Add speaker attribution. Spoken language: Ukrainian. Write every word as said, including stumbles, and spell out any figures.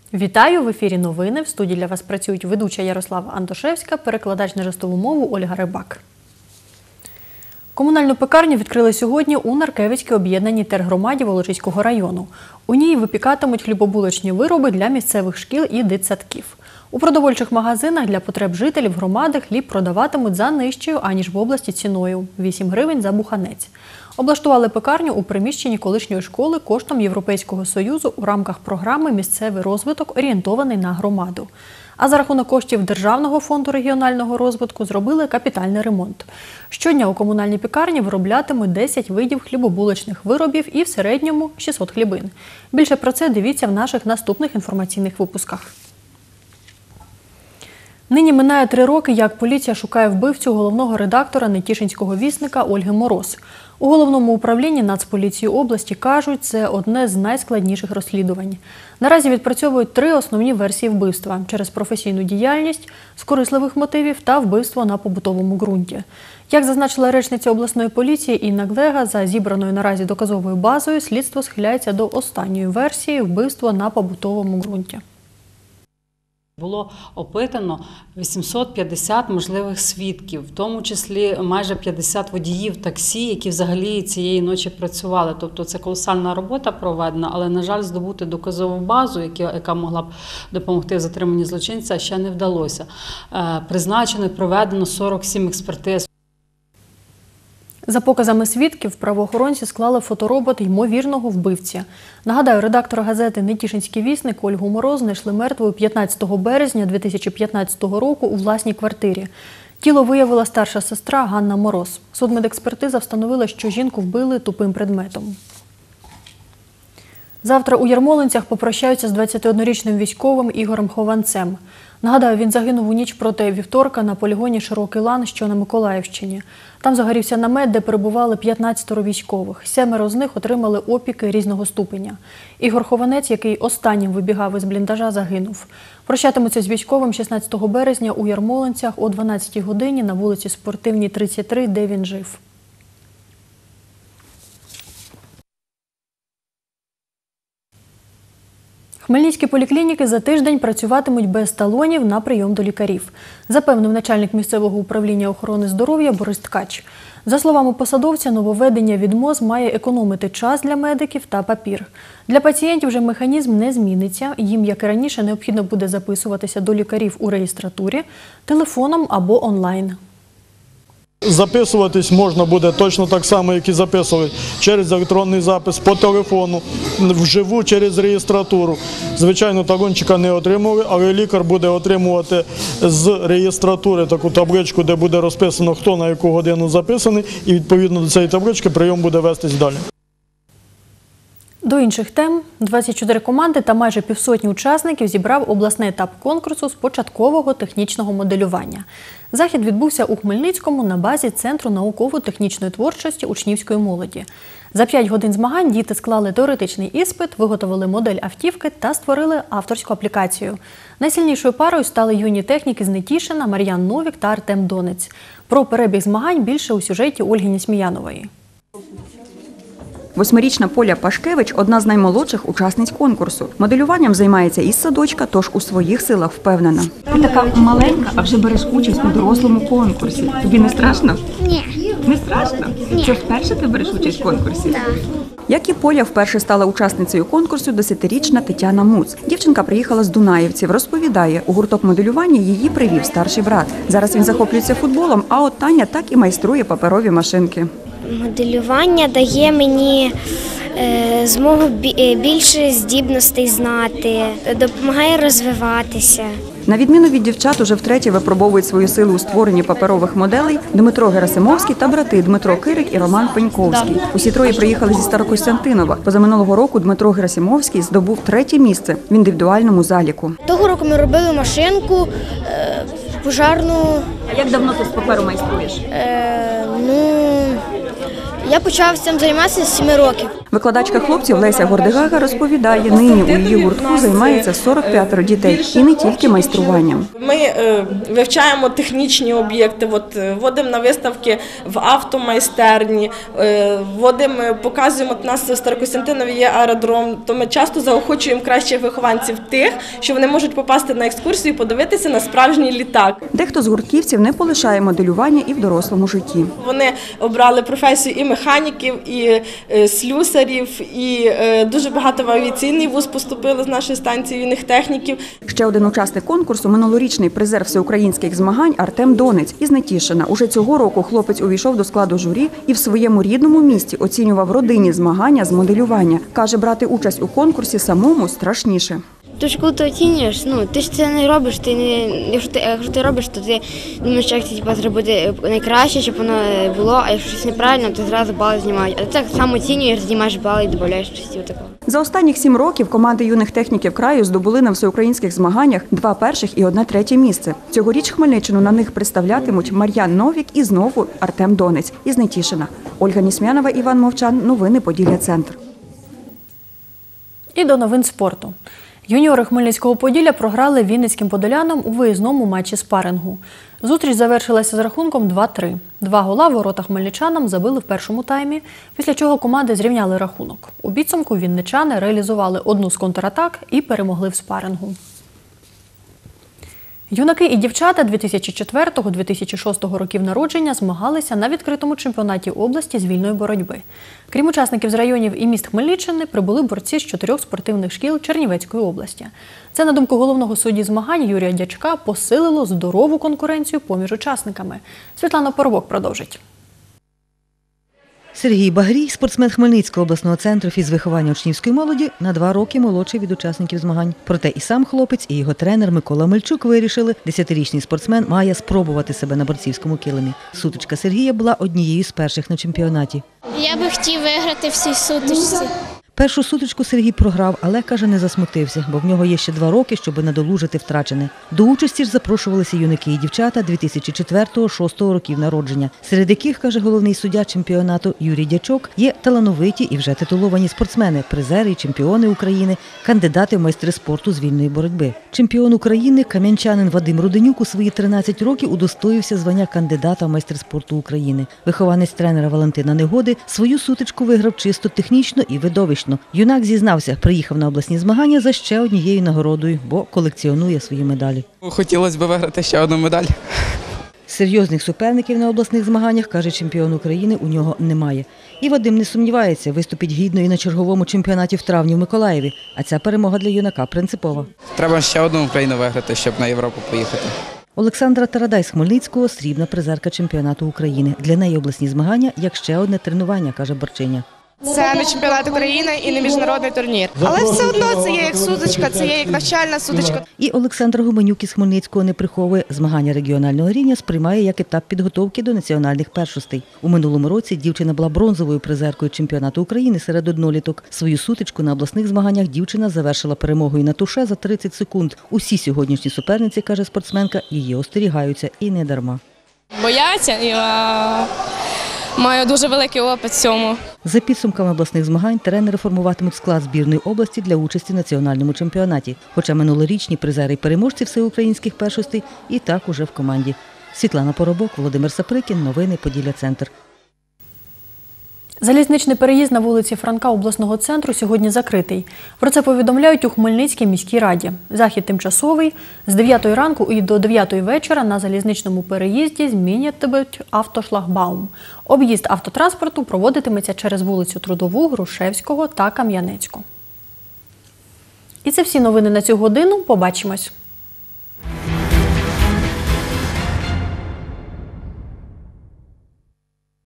Speaker 1: Вітаю! В ефірі новини. В студії для вас працюють ведуча Ярослава Антошевська, перекладач на жестову мову Ольга Рибак. Комунальну пекарню відкрили сьогодні у Наркевицькій об'єднаній тергромаді Волочиського району. У ній випікатимуть хлібобулочні вироби для місцевих шкіл і дитсадків. У продовольчих магазинах для потреб жителів громади хліб продаватимуть за нижчою, аніж в області ціною – вісім гривень за буханець. Облаштували пекарню у приміщенні колишньої школи коштом Європейського Союзу у рамках програми «Місцевий розвиток, орієнтований на громаду». А за рахунок коштів Державного фонду регіонального розвитку зробили капітальний ремонт. Щодня у комунальній пекарні вироблятимуть десять видів хлібобулочних виробів і в середньому шістсот хлібин. Більше про це дивіться в наших наступних інформаційних випусках. Нині минає три роки, як поліція шукає вбивцю головного редактора Нетішинського вісника Ольги Мороз. У Головному управлінні Нацполіції області кажуть, це одне з найскладніших розслідувань. Наразі відпрацьовують три основні версії вбивства – через професійну діяльність, з корисливих мотивів та вбивство на побутовому ґрунті. Як зазначила речниця обласної поліції Інна Глега, за зібраною наразі доказовою базою слідство схиляється до останньої версії – вбивство на побутовому ґрунті.
Speaker 2: Було опитано вісімсот п'ятдесят можливих свідків, в тому числі майже п'ятдесят водіїв таксі, які взагалі цієї ночі працювали. Тобто це колосальна робота проведена, але, на жаль, здобути доказову базу, яка могла б допомогти в затриманні злочинця, ще не вдалося. Призначено і проведено сорок сім експертиз.
Speaker 1: За показами свідків, правоохоронці склали фоторобот ймовірного вбивці. Нагадаю, редактора газети «Нетішинський вісник» Ольгу Мороз знайшли мертвою п'ятнадцятого березня дві тисячі п'ятнадцятого року у власній квартирі. Тіло виявила старша сестра Ганна Мороз. Судмедекспертиза встановила, що жінку вбили тупим предметом. Завтра у Ярмолинцях попрощаються з двадцятиоднорічним військовим Ігорем Хованцем. Нагадаю, він загинув у ніч проти вівторка на полігоні Широкий Лан, що на Миколаївщині. Там загорівся намет, де перебували п'ятнадцятеро військових. Семеро з них отримали опіки різного ступеня. Ігор Хованець, який останнім вибігав із бліндажа, загинув. Прощатимуться з військовим шістнадцятого березня у Ярмолинцях о дванадцятій годині на вулиці Спортивній, тридцять три, де він жив. Хмельницькі поліклініки за тиждень працюватимуть без талонів на прийом до лікарів, запевнив начальник місцевого управління охорони здоров'я Борис Ткач. За словами посадовця, нововведення від МОЗ має економити час для медиків та папір. Для пацієнтів же механізм не зміниться, їм, як і раніше, необхідно буде записуватися до лікарів у реєстратурі, телефоном або онлайн.
Speaker 3: Записуватись можна буде точно так само, як і записували, через електронний запис, по телефону, вживу через реєстратуру. Звичайно, талончика не отримували, але лікар буде отримувати з реєстратури таку табличку, де буде розписано, хто на яку годину записаний, і відповідно до цієї таблички прийом буде вестись далі.
Speaker 1: До інших тем. двадцять чотири команди та майже півсотні учасників зібрав обласний етап конкурсу з початкового технічного моделювання. Захід відбувся у Хмельницькому на базі Центру науково-технічної творчості учнівської молоді. За п'ять годин змагань діти склали теоретичний іспит, виготовили модель автівки та створили авторську аплікацію. Найсильнішою парою стали юні техніки з Нетішина Мар'ян Новік та Артем Донець. Про перебіг змагань більше у сюжеті Ольги Несміянової.
Speaker 4: Восьмирічна Поля Пашкевич – одна з наймолодших учасниць конкурсу. Моделюванням займається із садочка, тож у своїх силах впевнена. Ти така маленька, а вже береш участь у дорослому конкурсі. Тобі не страшно?
Speaker 5: Ні.
Speaker 4: Не страшно? Ні. Це вперше ти береш участь в конкурсі?
Speaker 5: Так.
Speaker 4: Як і Поля, вперше стала учасницею конкурсу десятирічна Тетяна Муц. Дівчинка приїхала з Дунаївців. Розповідає, у гурток моделювання її привів старший брат. Зараз він захоплюється футболом, а от Таня так і майструє паперові машинки.
Speaker 5: Моделювання дає мені е, змогу більше здібностей знати, допомагає розвиватися.
Speaker 4: На відміну від дівчат, уже втретє випробовують свою силу у створенні паперових моделей Дмитро Герасимовський та брати Дмитро Кирик і Роман Пеньковський. Усі троє приїхали зі Старокостянтинова. Позаминулого року Дмитро Герасимовський здобув третє місце в індивідуальному заліку.
Speaker 6: Того року ми робили машинку, е, пожарну.
Speaker 4: А як давно ти з паперу майструєш?
Speaker 6: Е, ну... Я почав цим займатися з семи років.
Speaker 4: Викладачка хлопців Леся Гордигага розповідає, нині у її гуртку займається сорок п'ять дітей і не тільки майструванням.
Speaker 7: Ми е, вивчаємо технічні об'єкти, от, е, водимо на виставки в автомайстерні, е, водимо, показуємо, от у нас в Старокостянтинові є аеродром, то ми часто заохочуємо кращих вихованців тих, що вони можуть попасти на екскурсію і подивитися на справжній літак.
Speaker 4: Дехто з гуртківців не полишає моделювання і в дорослому житті.
Speaker 7: Вони обрали професію і механіків, і е, слюсарів, і е, дуже багато в авіаційний вуз поступили з нашої станції юних техніків.
Speaker 4: Ще один учасник конкурсу – минулорічний призер всеукраїнських змагань Артем Донець із Нетішина. Уже цього року хлопець увійшов до складу журі і в своєму рідному місті оцінював родинні змагання з моделювання. Каже, брати участь у конкурсі самому страшніше.
Speaker 6: Тож, коли ти оцінюєш, ну, ти ж це не робиш, ти не, якщо, ти, якщо ти робиш, то ти думаєш, як це типу, зробити найкраще, щоб воно було, а якщо щось неправильно, то зразу бали знімають. А ти так само оцінюєш, знімаєш бали і додаєш щось такого.
Speaker 4: За останніх сім років команди юних техніків краю здобули на всеукраїнських змаганнях два перших і одне третє місце. Цьогоріч Хмельниччину на них представлятимуть Мар'ян Новік і знову Артем Донець із Нетішина. Ольга Нісмянова, Іван Мовчан. Новини Поділля-Центр.
Speaker 1: І до новин спорту. Юніори Хмельницького Поділля програли вінницьким подолянам у виїзному матчі спарингу. Зустріч завершилася з рахунком два три. Два гола в ворота хмельничанам забили в першому таймі, після чого команди зрівняли рахунок. У підсумку вінничани реалізували одну з контратак і перемогли в спарингу. Юнаки і дівчата дві тисячі четвертого - дві тисячі шостого років народження змагалися на відкритому чемпіонаті області з вільної боротьби. Крім учасників з районів і міст Хмельниччини, прибули борці з чотирьох спортивних шкіл Чернівецької області. Це, на думку головного судді змагань Юрія Дячка, посилило здорову конкуренцію поміж учасниками. Світлана Поробок продовжить.
Speaker 8: Сергій Багрій, спортсмен Хмельницького обласного центру фізвиховання учнівської молоді, на два роки молодший від учасників змагань. Проте і сам хлопець, і його тренер Микола Мельчук вирішили, десятирічний спортсмен має спробувати себе на борцівському килимі. Сутичка Сергія була однією з перших на чемпіонаті.
Speaker 9: Я би хотів виграти в цій сутичці.
Speaker 8: Першу сутичку Сергій програв, але, каже, не засмутився, бо в нього є ще два роки, щоб надолужити втрачене. До участі ж запрошувалися юнаки і дівчата дві тисячі четвертого - дві тисячі шостого років народження, серед яких, каже головний суддя чемпіонату Юрій Дячок, є талановиті і вже титуловані спортсмени, призери і чемпіони України, кандидати в майстри спорту з вільної боротьби. Чемпіон України, кам'янчанин Вадим Руденюк у свої тринадцять років удостоївся звання кандидата в майстри спорту України. Вихованець тренера Валентина Негоди свою сутичку виграв чисто технічно і видовищно. Юнак зізнався, приїхав на обласні змагання за ще однією нагородою, бо колекціонує свої медалі.
Speaker 10: Хотілося б виграти ще одну медаль.
Speaker 8: Серйозних суперників на обласних змаганнях, каже чемпіон України, у нього немає. І Вадим не сумнівається, виступить гідно і на черговому чемпіонаті в травні в Миколаєві. А ця перемога для юнака принципова.
Speaker 10: Треба ще одну Україну виграти, щоб на Європу поїхати.
Speaker 8: Олександра Тарадай з Хмельницького – срібна призерка чемпіонату України. Для неї обласні змагання – як ще одне тренування, каже борчиня.
Speaker 11: Це не чемпіонат України і не міжнародний турнір. Але все одно це є як сутичка, це є як навчальна сутичка.
Speaker 8: І Олександр Гуменюк із Хмельницького не приховує. Змагання регіонального рівня сприймає як етап підготовки до національних першостей. У минулому році дівчина була бронзовою призеркою чемпіонату України серед одноліток. Свою сутичку на обласних змаганнях дівчина завершила перемогою на туше за тридцять секунд. Усі сьогоднішні суперниці, каже спортсменка, її остерігаються і не дарма.
Speaker 11: Бояться, я маю дуже великий опит в цьому.
Speaker 8: За підсумками обласних змагань тренери формуватимуть склад збірної області для участі в національному чемпіонаті. Хоча минулорічні призери і переможці всеукраїнських першостей і так уже в команді. Світлана Поробок, Володимир Саприкін. Новини Поділля-Центр.
Speaker 1: Залізничний переїзд на вулиці Франка обласного центру сьогодні закритий. Про це повідомляють у Хмельницькій міській раді. Захід тимчасовий. З дев'ятої ранку і до дев'ятої вечора на залізничному переїзді змінятимуть автошлагбаум. Об'їзд автотранспорту проводитиметься через вулицю Трудову, Грушевського та Кам'янецьку. І це всі новини на цю годину. Побачимось.